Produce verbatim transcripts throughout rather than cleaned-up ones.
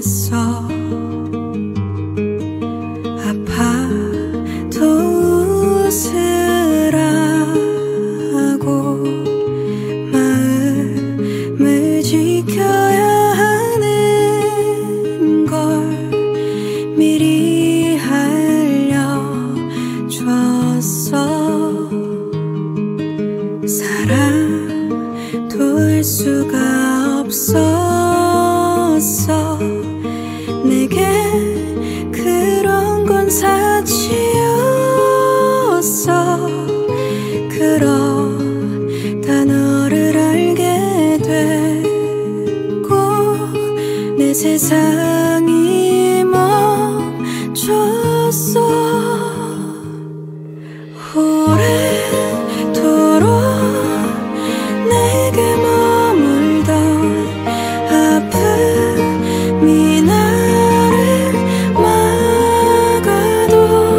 했어. 아파도 웃으라고 마음을 지켜야 하는 걸 미리 알려줬어. 사랑도 할 수가 없었어. 내게 그런 건 사치였어. 그러다 너를 알게 되고 내 세상이 멈췄어. 오래도록 내게 머물던 아픔이 나를 막아도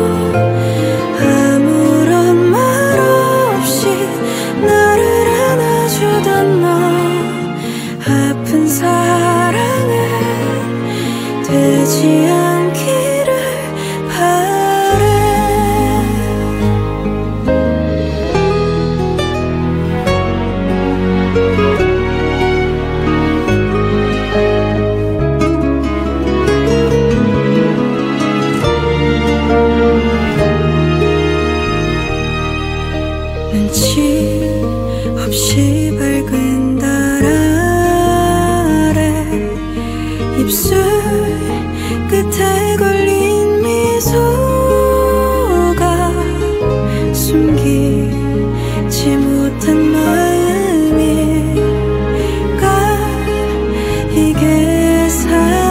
아무런 말 없이 나를 안아주던 너, 아픈 사랑은 되지 않기를 바래. 눈치 없이 밝은 달 아래 입술 끝에 걸린 미소가 숨기지 못한 마음일까. 이게 사랑